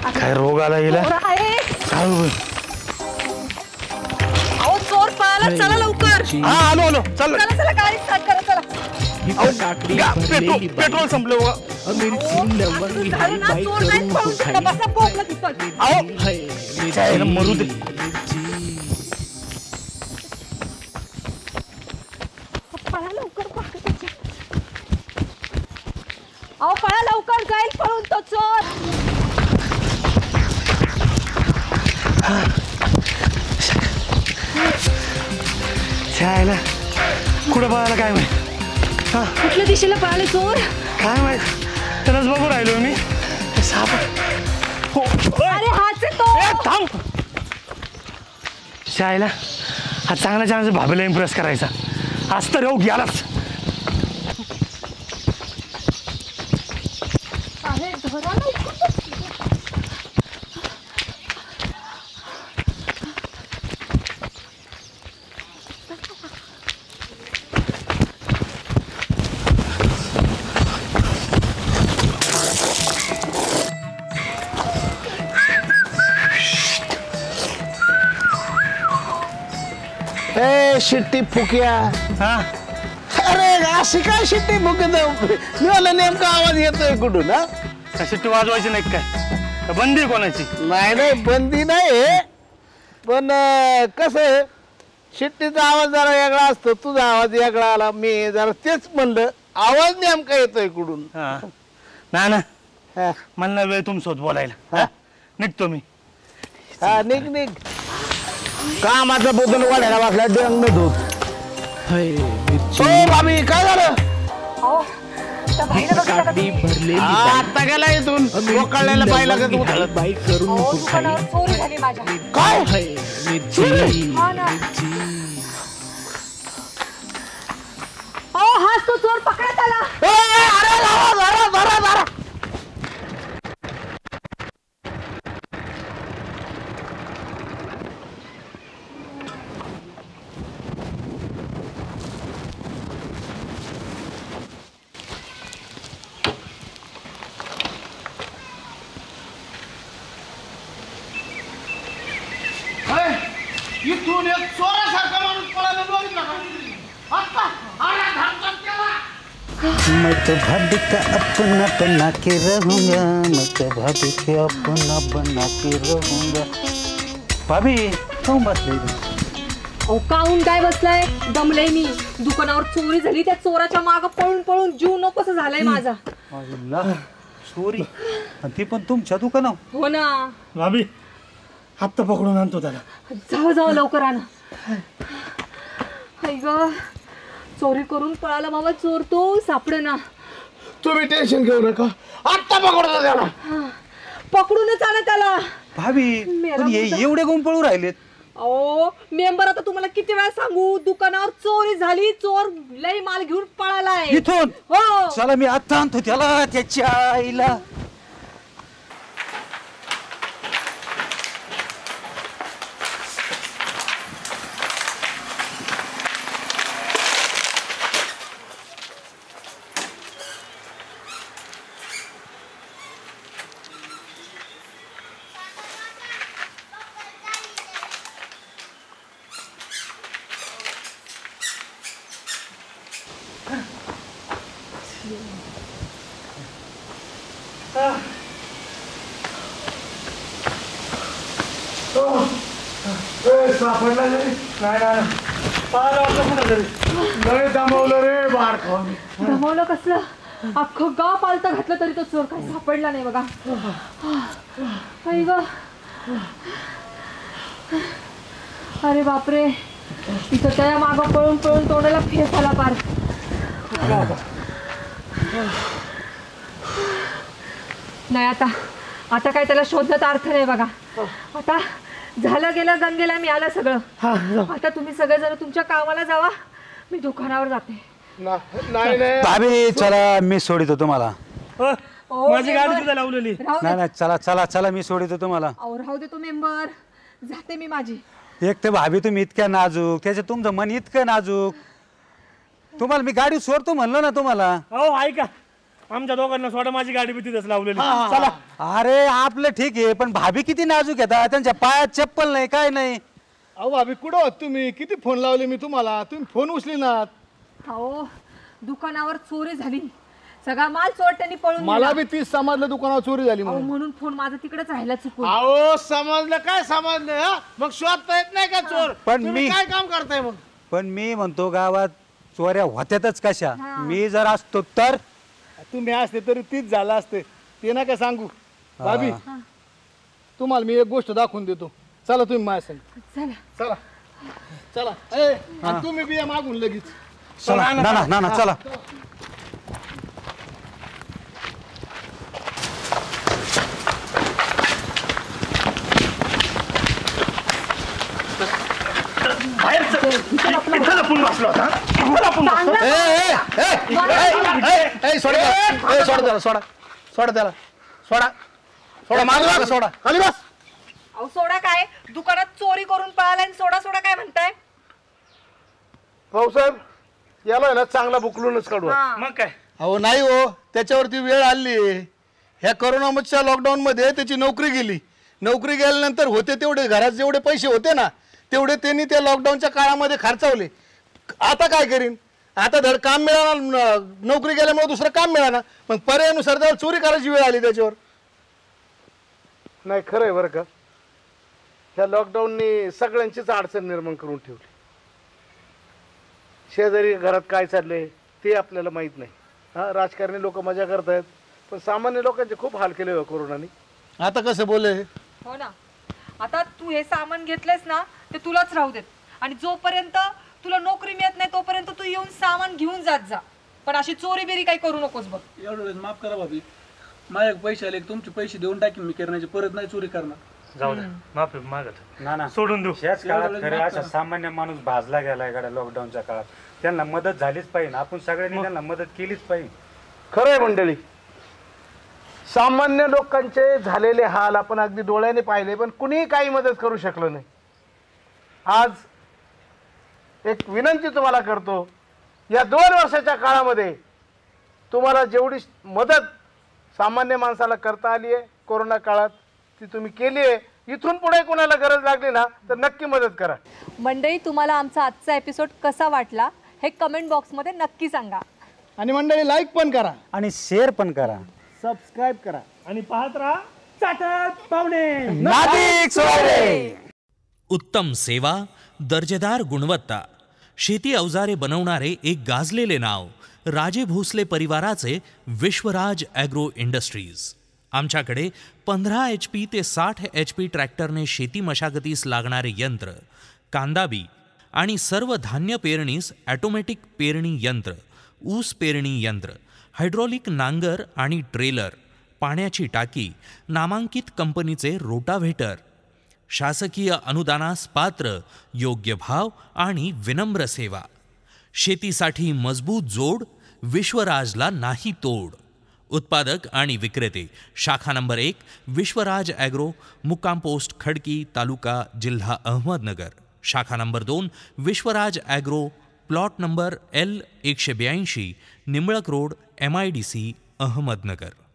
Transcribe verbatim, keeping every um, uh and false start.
काय रोग आला गेला चोर पळाला चला लवकर हा आलो आलो चल चला चला गाडी स्टार्ट करा चला पेट्रोल पेट्रोल संपलं मरू दे पळा लवकर अहो पळा लवकर जाईल पळून तो चोर शाळेला कुठं पळाला काय माहिती कुठल्या दिशेला पळाले चोर काय माहित त्यालाच बघू राहिलो मी साप अरे हाच आहे तो थांब शाळेला हा चांगला चांगला भाभीला इम्प्रेस करायचा आज तर येऊ गेलाच अरे धरा लवकर ए शिट्टी फुक्या हा अरे अशी काय शिट्टी फुकत मला नेमका आवाज येतोय कुठून हा कशी वाजवायची नाही काय बंदी कोणाची नाही नाही बंदी नाही पण कसं आहे शिट्टीचा आवाज जरा वेगळा असतो तुझा आवाज वेगळा आला मी जरा तेच म्हणलं आवाज नेमका येतोय कुठून हा ना ना मला नाही वेळ तुमच्यासोबत बोलायला निघतो मी हा निघ निघ कामाचा बोतल वाढायला वाचला डंग धूत भाभी काय झालं आता गेला इथून मोकळलेला बाईला का तू बाईक करून चोरी झाली माझ्या काय हाच तो चोर पकडण्यात आला अरे जरा जरा जरा जरा इथून एक चोरासारखा माणूस पळायला बघितला का आता आला धामचाच केला मैं तो भाभी का अपना बना के रहूंगा मैं तो भाभी के अपना बना के रहूंगा भाभी काहून बसले अहो काहून काय बसलाय दमलय मी दुकानावर चोरी झाली त्या चोराच्या मागं पळून पळून जीव नकोस झालाय माझा चोरी ती पण तुमच्या दुकानावर हो ना भाभी हप्ता पकडून आणतो त्याला जाऊ जाऊ लवकर आण ग चोरी करून पळाला मामा चोर तो सापडेना तुम्ही टेन्शन घेऊ नका आत्ता पकडतो त्याला पकडूनच आणा त्याला भाभी पण एवढे गुण पळू राहिलेत अहो मेंबर आता तुम्हाला किती वेळा सांगू दुकानावर चोरी झाली चोर लई माल घेऊन पळालाय इथून हो चला मी आता आणतो त्याला त्याच्या आईला सापडला नाही नाही दमवलं रे बार खाऊन दमवलं कसलं अख्खं गाव पालतं घातलं तरी तो चोर काही सापडला नाही बघा आई ग अरे बापरे इथं त्या मागं पळून पळून तोंडाला फेस आला पार नाही आता आता काय त्याला शोधण्यात अर्थ नाही बघा आता झालं गेलं गंगेला मी आलं सगळं आता तुम्ही सगळेजण तुमच्या कामाला जावा मी दुकानावर जाते नाही नाही भाभी चला मी सोडितो तुम्हाला माझी गाडी सुद्धा लावलेली नाही नाही चला चला चला मी सोडितो तुम्हाला अहो राहू दे तो मेंबर जाते मी माझी एक तर भाभी तुम्ही इतक्या नाजूक त्याचं तुमचं मन इतकं नाजूक तुम्हाला मी गाडी सोडतो म्हणलो ना तुम्हाला हो ऐका आमच्या दोघांना सोडा, माझी गाडी बी तिथंच लावलेली. चला. अरे आपलं ठीक आहे, पण भाभी किती नाजूक येतात, त्यांच्या पायात चप्पल नाही काय नाही. अहो भाभी कुठं होत तुम्ही? किती फोन लावले मी तुम्हाला, तुम्ही फोन उचली ना. हो, दुकानावर चोरी झाली, सगळा माल चोरट्यांनी पळून मला नेला. बी तीच समजलं दुकानावर चोरी झाली अहो, म्हणून. म्हणून फोन माझा तिकडेच राहिला चुकून. अहो समजलं काय समजलं हा? मग शोधता येत नाही का चोर? पण तुम्ही मी- काय काम करताय मग? पण मी म्हणतो गावात चोऱ्या होत्यातच कशा, मी जर असतो तर. तुम्ही असते तरी तीच झालं असते, ते नका सांगू. भाभी तुम्हाला मी एक गोष्ट दाखवून देतो, चला तुम्ही माझ्या संग. चला. चला चला. ए, आणि तुम्ही बिया मागून लगेच. चला ना ना ना ना चला. बाहेर चल. इथं लपून बसलो होता. इथं लपून बसलो. ए, ए, ए, ए, ए, ए, सोडा त्याला. ए, सोडा त्याला, सोडा सोडा त्याला, सोडा सोडा, मागं लागा, सोडा खाली बस. अहो सोडा काय, दुकानात चोरी करून पळाला आणि सोडा सोडा काय म्हणताय? भाऊसाहेब याला आहे ना चांगला बुकलूनच काढू. हा. मग काय? अहो नाही हो, त्याच्यावरती वेळ आली. ह्या करोनाच्या लॉकडाऊन मध्ये त्याची नोकरी गेली. नोकरी गेल्यानंतर होते तेवढे घरात जेवढे पैसे होते ना, तेवढे त्यांनी त्या लॉकडाऊनच्या काळामध्ये खर्चवले. आता काय करीन? आता धड काम मिळाला, नोकरी गेल्यामुळे दुसरं काम मिळालं, मग पर्यायानुसार त्याला चोरी करायची वेळ आली त्याच्यावर. नाही खरं आहे बरं का, ह्या लॉकडाऊननी सगळ्यांचीच अडचण निर्माण करून ठेवली. शेजारी घरात काय चाललंय ते आपल्याला माहीत नाही. हा, राजकारणी लोक मजा करतायत, पण सामान्य लोकांचे खूप हाल केले हो कोरोनाने. आता कसं बोलले? हो ना, आता तू हे सामान घेतलंस ना, ते तुलाच राहू देत, आणि जोपर्यंत तुला नोकरी मिळत नाही तोपर्यंत तू येऊन सामान घेऊन जात जा, पण अशी चोरी बिरी काही करू नकोस बघ. एवढं वेळेस माफ करा भाभी, माझ्या पैसे आले, तुमचे पैसे देऊन टाकीन मी किरण्याचे, परत नाही चोरी करणार. जाऊ दे, माफी मागत ना ना सोडून देऊ. ह्याच काळात खरं असा सामान्य माणूस भाजला गेलाय गाड्या लॉकडाऊनच्या काळात, त्यांना मदत झालीच पाहिजे. आपण सगळ्यांनी त्यांना मदत केलीच पाहिजे. खरं आहे मंडळी, सामान्य लोकांचे झालेले हाल आपण अगदी डोळ्याने पाहिले, पण कुणीही काही मदत करू शकलं नाही. आज एक विनंती तुम्हाला करतो, या दोन वर्षाच्या काळामध्ये तुम्हाला जेवढी मदत सामान्य माणसाला करता आली आहे कोरोना काळात, ती तुम्ही केली आहे. इथून पुढे कोणाला गरज लागली ना तर नक्की मदत करा. मंडळी, तुम्हाला आमचा आजचा एपिसोड कसा वाटला हे कमेंट बॉक्समध्ये नक्की सांगा. आणि मंडळी लाईक पण करा, आणि शेअर पण करा. सबस्क्राईब करा. आणि पाहत राहा चाटक पाहुणे. नाशिक सोयरे. उत्तम सेवा, दर्जेदार गुणवत्ता, शेती अवजारे बनवणारे एक गाजलेले नाव, राजे भोसले परिवाराचे विश्वराज ॲग्रो इंडस्ट्रीज. आमच्याकडे पंधरा एच पी ते साठ एच पी ट्रॅक्टरने शेती मशागतीस लागणारे यंत्र, कांदाबी आणि सर्व धान्य पेरणीस ॲटोमॅटिक पेरणी यंत्र, ऊस पेरणी यंत्र, हायड्रॉलिक नांगर आणि ट्रेलर, पाण्याची टाकी, नामांकित कंपनीचे रोटाव्हेटर, शासकीय अनुदानास पात्र, योग्य भाव आणि विनम्र सेवा. शेतीसाठी मजबूत जोड, विश्वराजला नाही तोड. उत्पादक आणि विक्रेते, शाखा नंबर एक, विश्वराज ॲग्रो, मुक्काम पोस्ट खडकी, तालुका जिल्हा अहमदनगर. शाखा नंबर दोन, Vishwaraj agro, plot number L एकशे ब्याऐंशी, Nimblak road, M I D C, Ahmednagar.